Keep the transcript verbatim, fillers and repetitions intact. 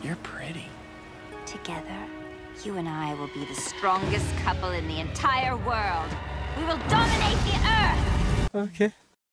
You're pretty. Together, you and I will be the strongest couple in the entire world. We will dominate the Earth! Okay.